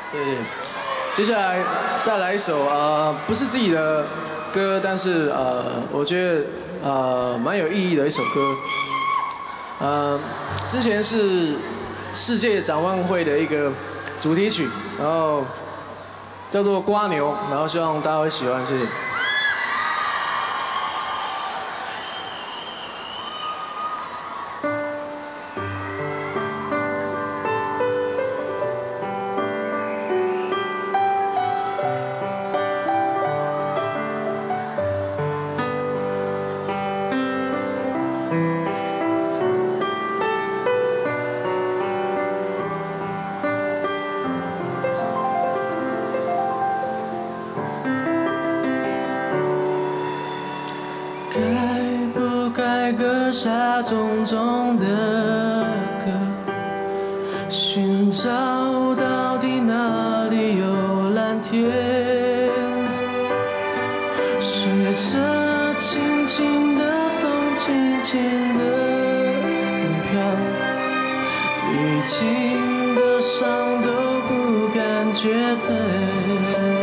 对，接下来带来一首不是自己的歌，但是我觉得蛮有意义的一首歌。之前是世界展望会的一个主题曲，然后叫做《瓜牛》，然后希望大家会喜欢，谢谢。该不该割下重重的壳，寻找到底哪里有蓝天？随着轻轻的风，轻轻的飘，已经的伤都不感觉疼。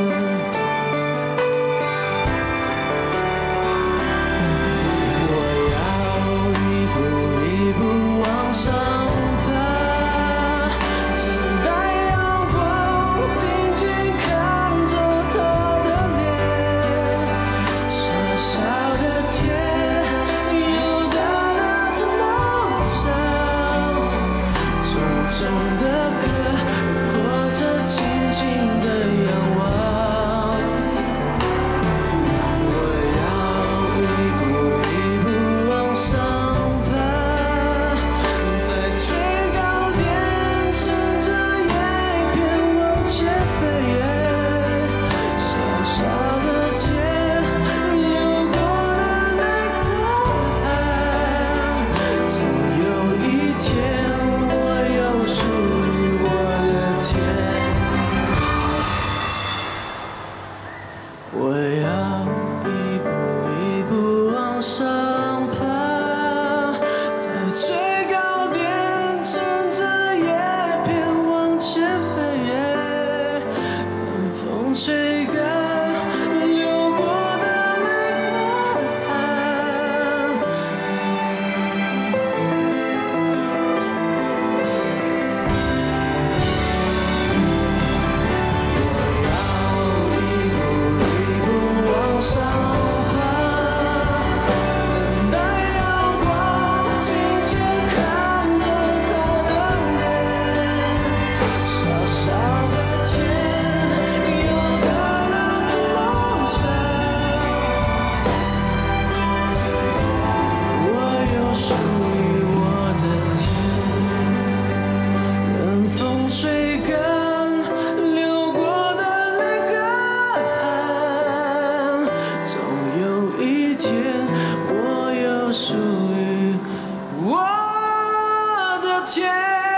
我要一步一步往上爬，在最高点趁着叶片往前飞，让风吹干流过的泪痕。属于我的天。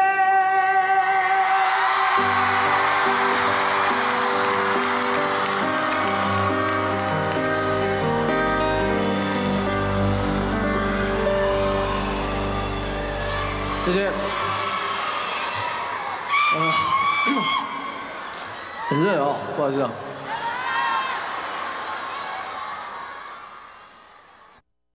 谢谢。很热哦，不好意思啊。